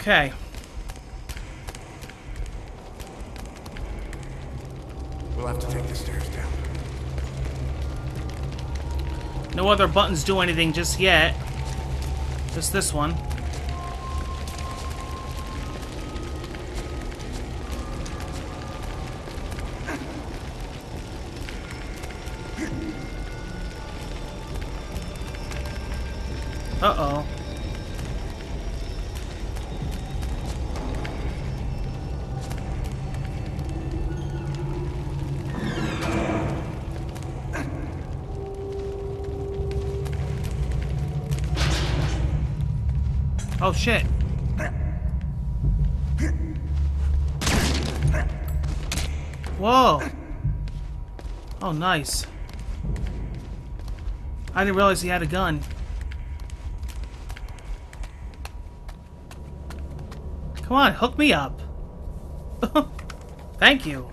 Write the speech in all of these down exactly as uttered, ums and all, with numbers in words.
Okay. We'll have to take the stairs down. No other buttons do anything just yet. Just this one. Uh-oh. Oh, shit. Whoa. Oh, nice. I didn't realize he had a gun. Come on, hook me up. Thank you.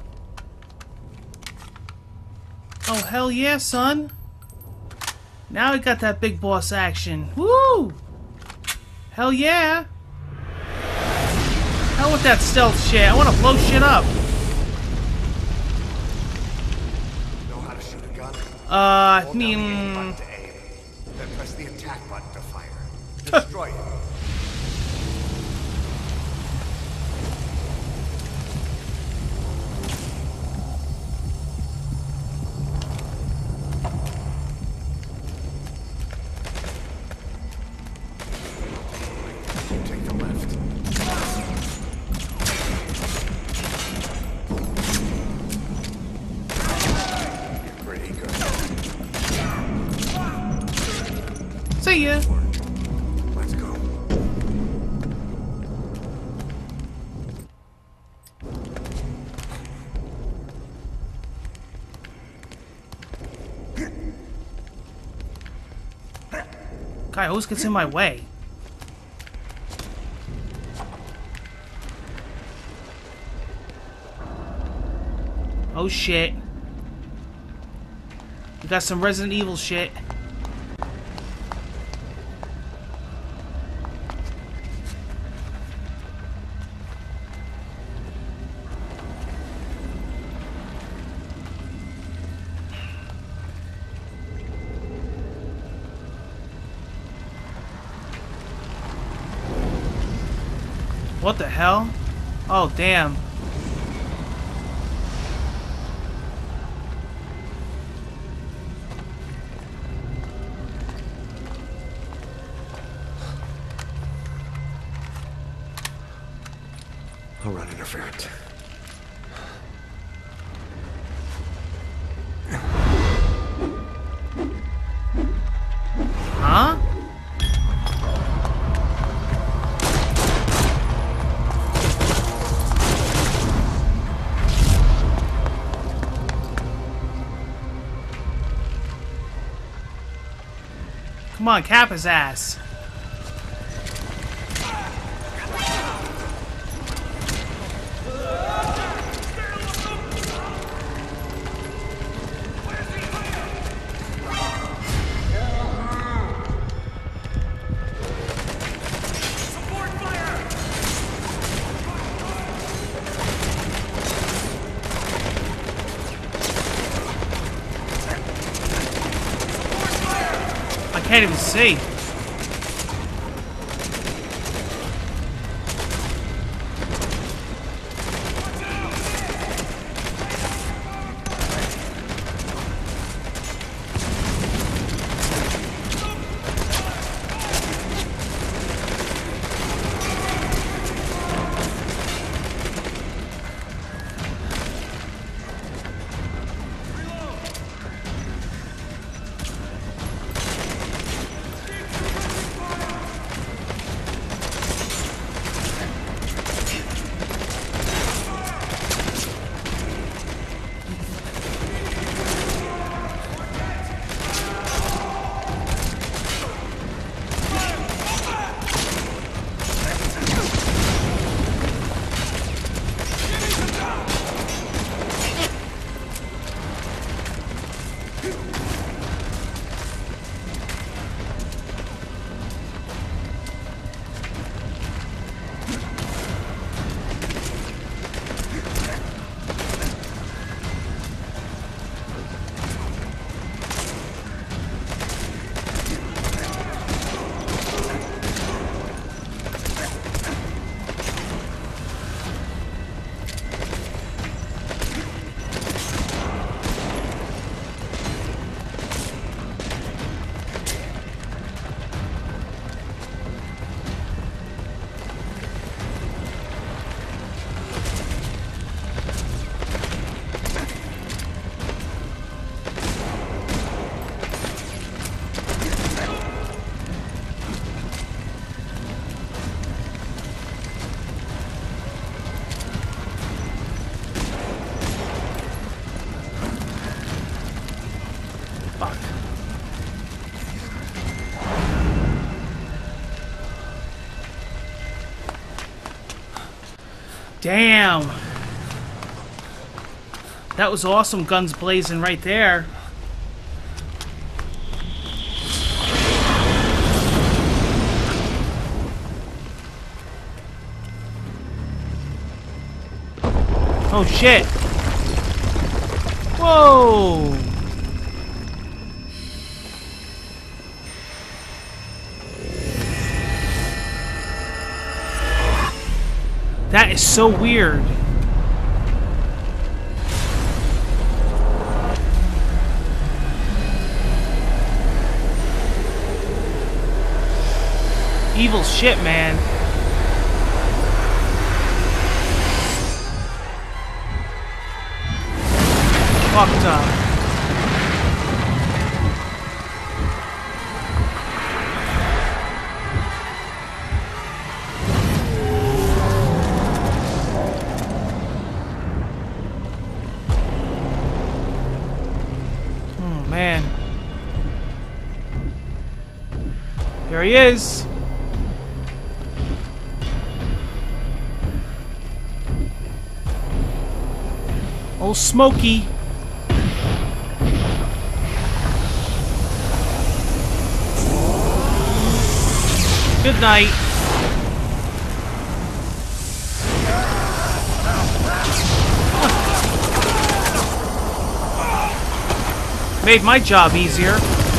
Oh, hell yeah, son. Now we got that big boss action. Woo! Hell yeah! Hell with that stealth shit. I want to blow shit up. Know how to shoot a gun? Uh, I Hold down the aim mean... button to aim, then press the attack button to fire. Destroy it. Take the left. You're pretty good. See ya! Let's go. Guy always gets in my way. Oh shit. We got some Resident Evil shit. What the hell? Oh damn. I'll run interference. Huh? Come on, cap his ass. I can't even see. Damn. That was awesome, guns blazing right there. Oh shit. Whoa. That is so weird. Evil shit, man. Fucked up. Oh, man. There he is. Old Smokey. Good night. Made my job easier.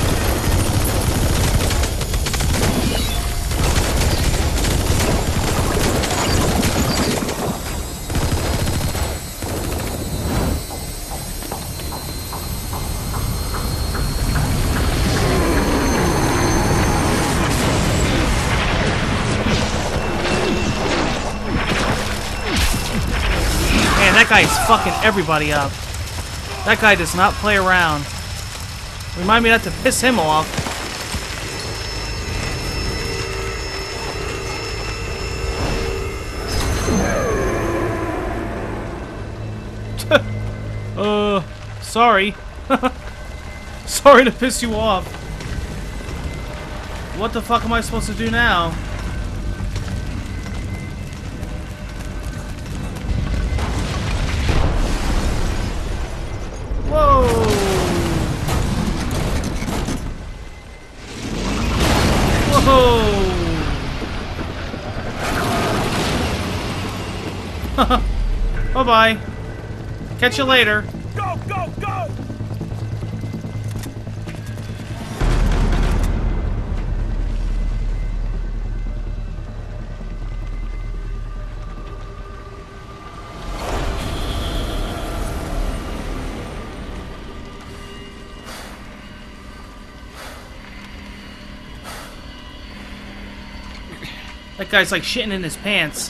That guy is fucking everybody up. That guy does not play around. Remind me not to piss him off. uh, sorry. Sorry to piss you off. What the fuck am I supposed to do now? Whoa! Whoa! Bye-bye. Catch you later. Go, go, go! That guy's like shitting in his pants.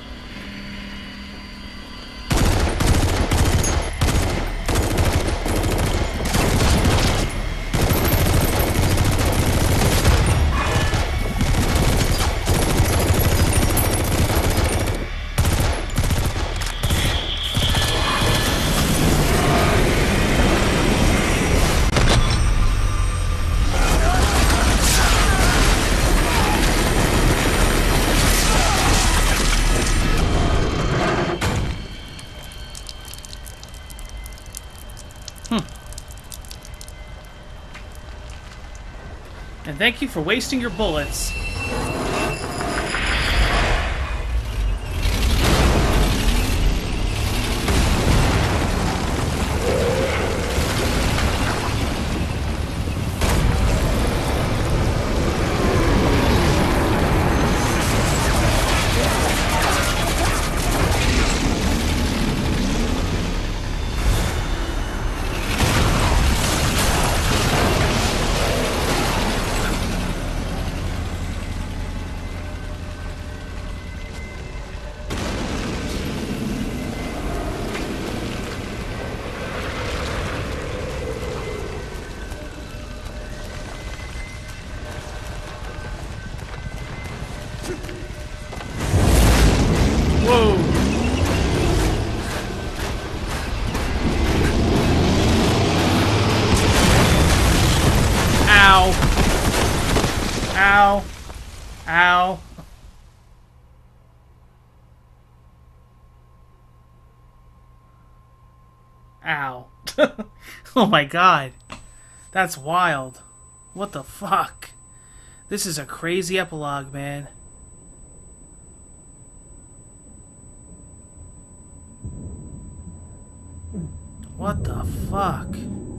And thank you for wasting your bullets. Whoa! Ow! Ow! Ow! Ow. Oh my god. That's wild. What the fuck? This is a crazy epilogue, man. What the fuck?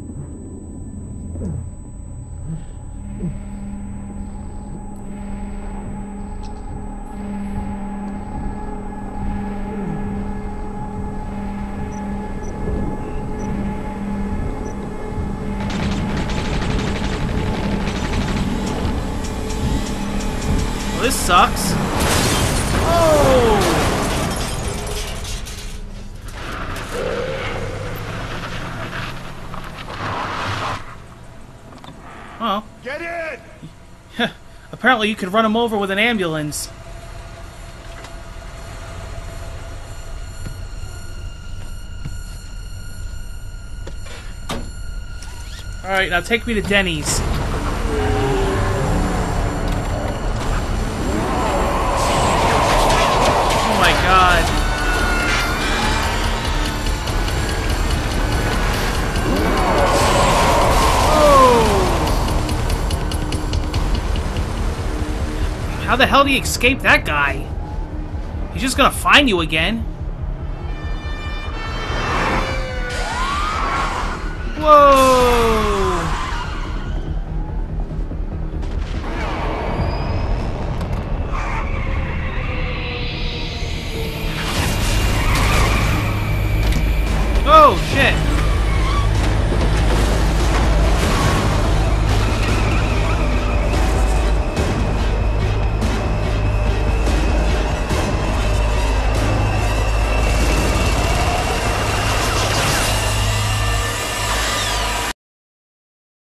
Well, this sucks. Oh! Oh. Get in! Apparently you could run him over with an ambulance. Alright, now take me to Denny's. Oh my god. How the hell do you escape that guy? He's just gonna find you again. Whoa!